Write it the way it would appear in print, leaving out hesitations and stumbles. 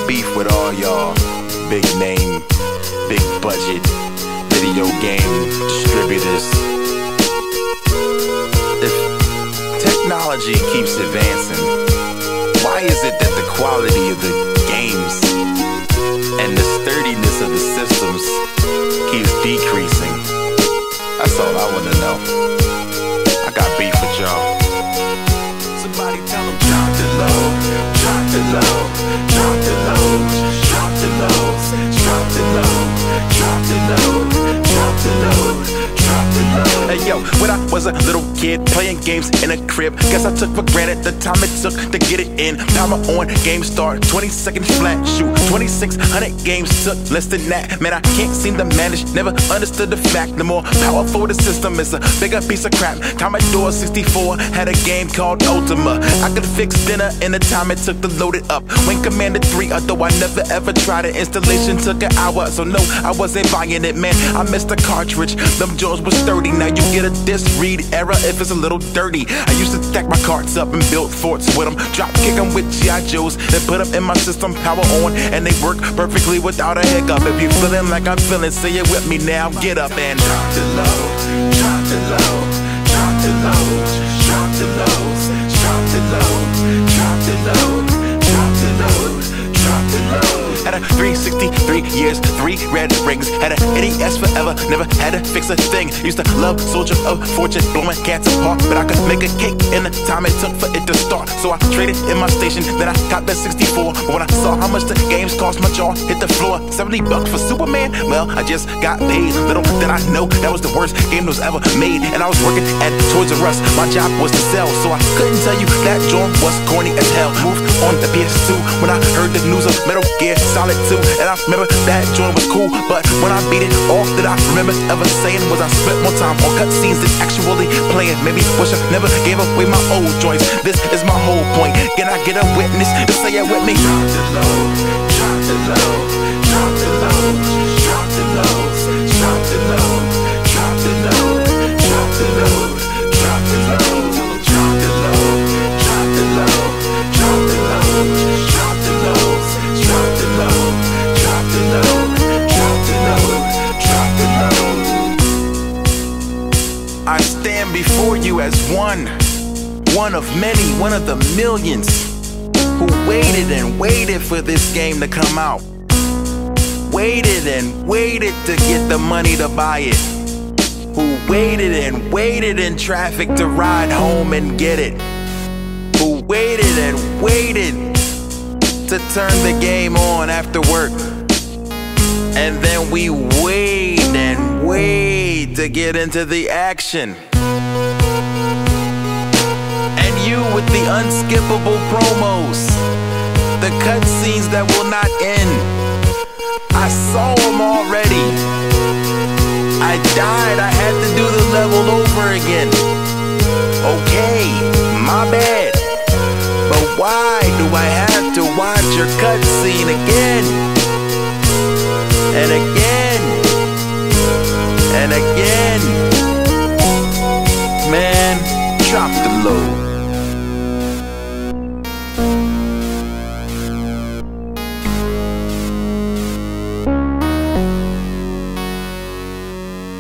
beef with all y'all big name, big budget video game distributors. If technology keeps advancing, why is it that the quality of the games and the sturdiness of the systems keeps decreasing? That's all I wanna know. I got beef with y'all. Somebody tell them drop the low, drop the low, drop the low, drop the low, drop the low, drop the low, drop the low, drop the low. Hey yo, when I was a little kid playing games in a crib, guess I took for granted the time it took to get it in. Power on, game start, 20 seconds flat, shoot, 2600 games took less than that. Man, I can't seem to manage, never understood the fact. The more powerful the system is, a bigger piece of crap. Commodore 64 had a game called Ultima. I could fix dinner in the time it took to load it up. When Commander 3, although I never ever tried it, installation took an hour, so no, I wasn't buying it, man. I missed the cartridge, them jaws was sturdy. Now you get a disc read error if it's a little dirty. I used to stack my carts up and build forts with them, drop kick them with G.I. Joes, then put them in my system, power on, and they work perfectly without a hiccup. If you feeling like I'm feeling, say it with me now, get up and drop the low, drop the low, drop the low, drop the low, drop the low, drop the low, drop the low, drop the low. Had a 363 years, 3 red rings. Had a NES forever, never had to fix a thing. Used to love Soldier of Fortune, blowing cats apart, but I could make a cake in the time it took for it to start. So I traded in my station, then I got the 64. But when I saw how much the games cost, my jaw hit the floor. 70 bucks for Superman? Well, I just got paid. Little did I know that was the worst game that was ever made. And I was working at Toys R Us, my job was to sell, so I couldn't tell you that joint was corny as hell. Moved on the PS2 when I heard the news of Metal Gear Solid 2, and I remember that joint was cool, but when I beat it, all that I remember ever saying was I spent more time on cutscenes than actually playing. Maybe wish I never gave away my old joints. This is my whole point. Can I get a witness to say it with me? Drop the low, drop the low, drop the low, drop the low, drop the low, drop the low, drop the low, drop the low, drop the low, drop the low, drop the low, drop the low, drop the low, drop the low, drop the low, drop the low. I stand before you as one of many, one of the millions who waited and waited for this game to come out. Waited and waited to get the money to buy it. Who waited and waited in traffic to ride home and get it. Who waited and waited to turn the game on after work. And then we wait and wait to get into the action. And you with the unskippable promos, the cutscenes that will not end. I saw them already. I died, I had to do the level over again. Okay, my bad. But why do I have to watch your cutscene again? And again. And again. Man, drop the load.